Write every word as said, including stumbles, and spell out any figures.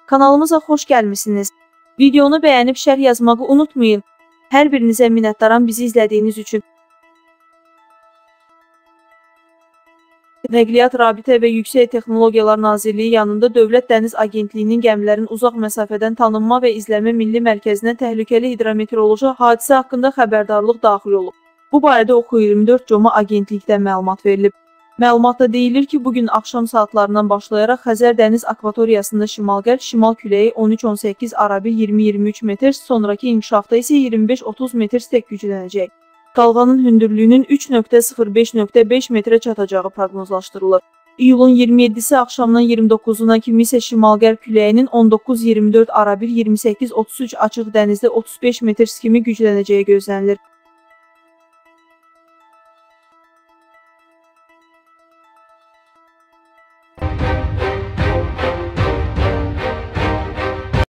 Kanalımıza xoş gəlmisiniz. Videonu bəyənib şərh yazmağı unutmayın. Hər birinizə minnətdaram bizi izlədiyiniz üçün. Nəqliyyat, Rabitə və Yüksək Texnologiyalar Nazirliyi yanında Dövlət Dəniz Agentliyinin gəmilərin uzaq məsafədən tanınma və izləmə milli mərkəzinə təhlükəli hidrometeoroloji hadisə haqqında xəbərdarlıq daxil olub. Bu barədə Oxu iyirmi dörd Coma agentlikdən məlumat verilib. Məlumatda deyilir ki, bugün axşam saatlarından başlayaraq Xəzər dəniz akvatoriyasında şimal-qərb şimal küləyi on üç on səkkiz arabir iyirmi iyirmi üç metr, sonraki inkişafda isə iyirmi beş otuz metr stek güclənəcək. Dalğanın hündürlüyünün üç nöqtə sıfır beş nöqtə beş metrə çatacağı proqnozlaşdırılır. İyulun iyirmi yeddisi axşamdan iyirmi doqquzuna kimi isə şimal-qərb küləyinin on doqquz iyirmi dörd arabir iyirmi səkkiz otuz üç açıq dənizdə otuz beş metr kimi güclənəcəyi gözlənilir.